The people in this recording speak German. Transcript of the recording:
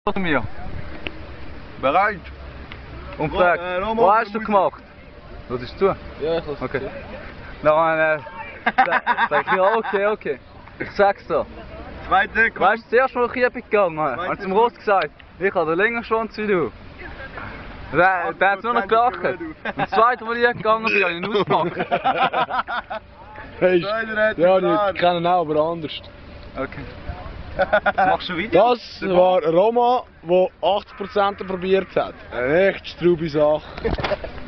Von mir. Bereit? Und fragt, was hast du gemacht? Was ist zu? Ja, ich lasse Okay. Dann sag ich, ja, okay. Ich sag's dir. Zweite, komm. Weißt du, zuerst wo ich hier bin gegangen, hat zum Ross gesagt, ich habe den längeren Schwanz wie du. Der hat nur noch gelacht. Und das zweite, wo ich hier gegangen bin, habe ich ihn ausgepackt. Hey, Zweiter, ja, ich kenne ihn auch, aber anders. Okay. Machst du ein Video? Das war Roma, der 80% probiert hat. Eine echt straube Sache.